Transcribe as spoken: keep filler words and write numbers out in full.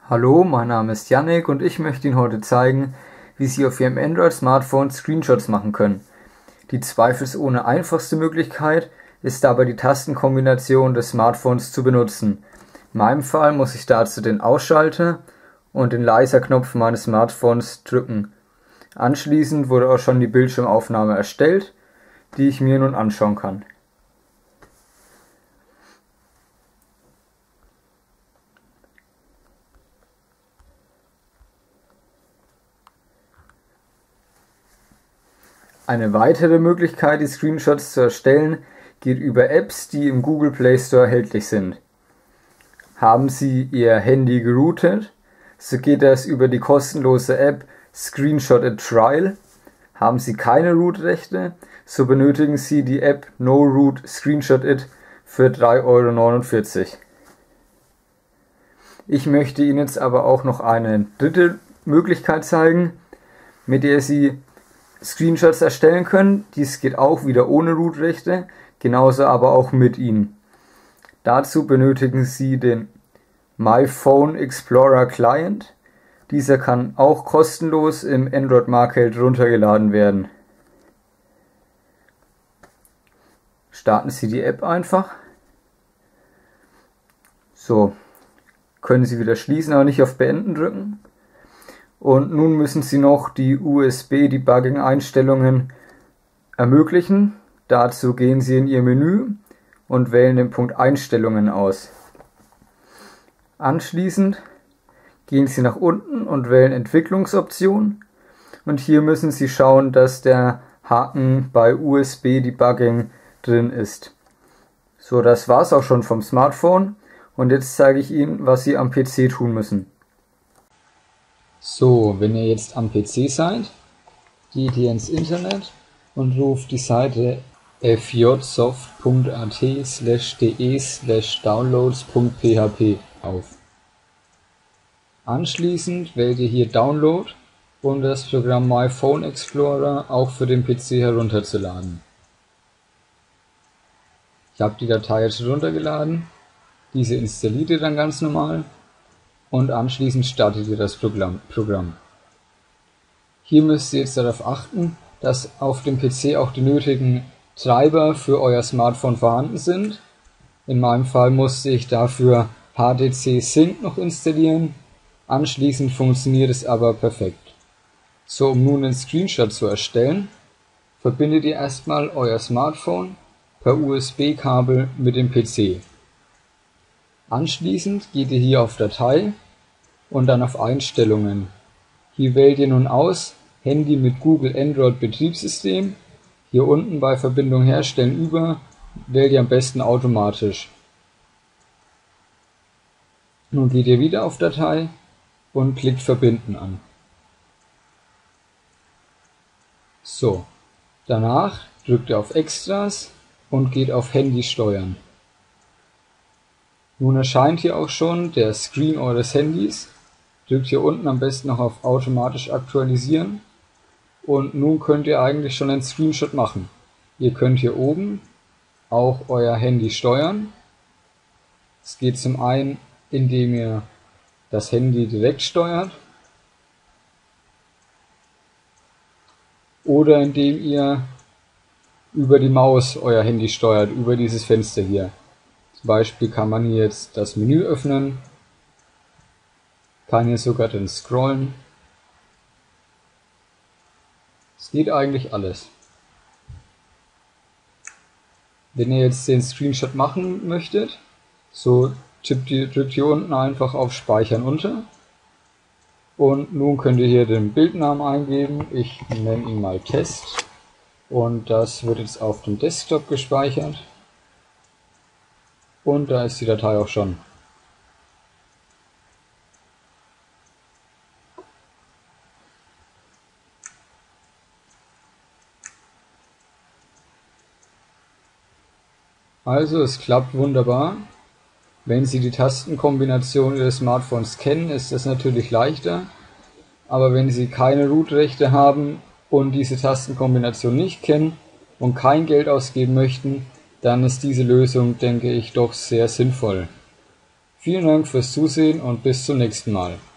Hallo, mein Name ist Yannick und ich möchte Ihnen heute zeigen, wie Sie auf Ihrem Android-Smartphone Screenshots machen können. Die zweifelsohne einfachste Möglichkeit ist dabei die Tastenkombination des Smartphones zu benutzen. In meinem Fall muss ich dazu den Ausschalter und den Leiser-Knopf meines Smartphones drücken. Anschließend wurde auch schon die Bildschirmaufnahme erstellt, die ich mir nun anschauen kann. Eine weitere Möglichkeit, die Screenshots zu erstellen, geht über Apps, die im Google Play Store erhältlich sind. Haben Sie Ihr Handy geroutet, so geht das über die kostenlose App Screenshot a Trial. Haben Sie keine Root-Rechte, so benötigen Sie die App No Root Screenshot It für drei Euro neunundvierzig. Ich möchte Ihnen jetzt aber auch noch eine dritte Möglichkeit zeigen, mit der Sie Screenshots erstellen können. Dies geht auch wieder ohne Root-Rechte, genauso aber auch mit ihnen. Dazu benötigen Sie den My Phone Explorer Client. Dieser kann auch kostenlos im Android Market runtergeladen werden. Starten Sie die App einfach. So, können Sie wieder schließen, aber nicht auf Beenden drücken. Und nun müssen Sie noch die U S B-Debugging-Einstellungen ermöglichen. Dazu gehen Sie in Ihr Menü und wählen den Punkt Einstellungen aus. Anschließend gehen Sie nach unten und wählen Entwicklungsoption. Und hier müssen Sie schauen, dass der Haken bei U S B-Debugging drin ist. So, das war's auch schon vom Smartphone. Und jetzt zeige ich Ihnen, was Sie am P C tun müssen. So, wenn ihr jetzt am P C seid, geht ihr ins Internet und ruft die Seite fjsoft.at slash de slash downloads.php auf. Anschließend wählt ihr hier Download, um das Programm My Phone Explorer auch für den P C herunterzuladen. Ich habe die Datei jetzt runtergeladen, diese installiert ihr dann ganz normal. Und anschließend startet ihr das Programm. Hier müsst ihr jetzt darauf achten, dass auf dem P C auch die nötigen Treiber für euer Smartphone vorhanden sind. In meinem Fall musste ich dafür H T C Sync noch installieren. Anschließend funktioniert es aber perfekt. So, um nun einen Screenshot zu erstellen, verbindet ihr erstmal euer Smartphone per U S B-Kabel mit dem P C. Anschließend geht ihr hier auf Datei und dann auf Einstellungen. Hier wählt ihr nun aus Handy mit Google Android Betriebssystem. Hier unten bei Verbindung herstellen über wählt ihr am besten automatisch. Nun geht ihr wieder auf Datei und klickt Verbinden an. So, danach drückt ihr auf Extras und geht auf Handy steuern. Nun erscheint hier auch schon der Screen eures Handys. Drückt hier unten am besten noch auf automatisch aktualisieren. Und nun könnt ihr eigentlich schon einen Screenshot machen. Ihr könnt hier oben auch euer Handy steuern. Es geht zum einen, indem ihr das Handy direkt steuert. Oder indem ihr über die Maus euer Handy steuert, über dieses Fenster hier. Zum Beispiel kann man hier jetzt das Menü öffnen, kann hier sogar dann scrollen. Es geht eigentlich alles. Wenn ihr jetzt den Screenshot machen möchtet, so tippt ihr, drückt hier unten einfach auf Speichern unter. Und nun könnt ihr hier den Bildnamen eingeben. Ich nenne ihn mal Test. Und das wird jetzt auf dem Desktop gespeichert. Und da ist die Datei auch schon. Also es klappt wunderbar. Wenn Sie die Tastenkombination Ihres Smartphones kennen, ist das natürlich leichter. Aber wenn Sie keine Root-Rechte haben und diese Tastenkombination nicht kennen und kein Geld ausgeben möchten, dann ist diese Lösung, denke ich, doch sehr sinnvoll. Vielen Dank fürs Zusehen und bis zum nächsten Mal.